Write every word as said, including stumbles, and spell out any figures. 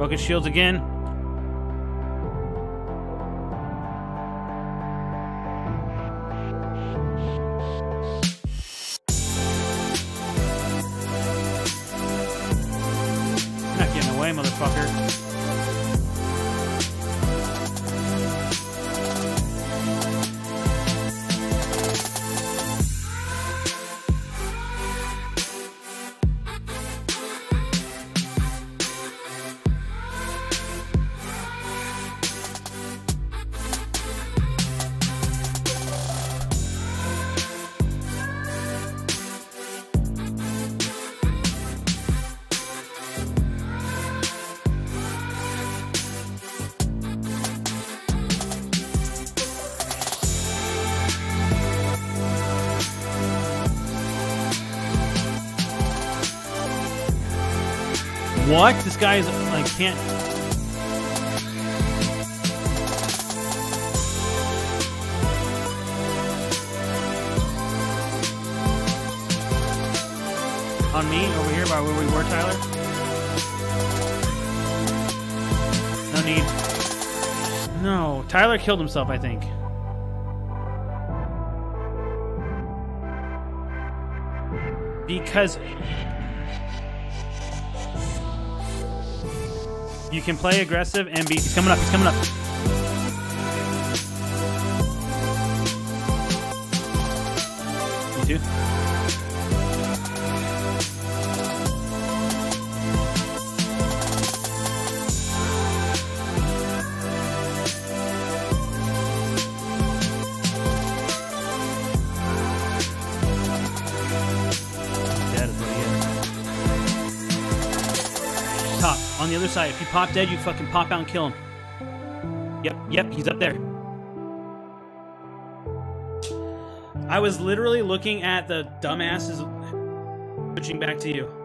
Broken shields again. You're not getting away, motherfucker. What? This guy is like can't. On me over here by where we were, Tyler. No need. No, Tyler killed himself, I think. Because you can play aggressive and be. He's coming up. He's coming up. You too. Dead is what he is. Top. On the other side. If you pop dead, you fucking pop out and kill him. Yep, yep, he's up there. I was literally looking at the dumbasses switching back to you.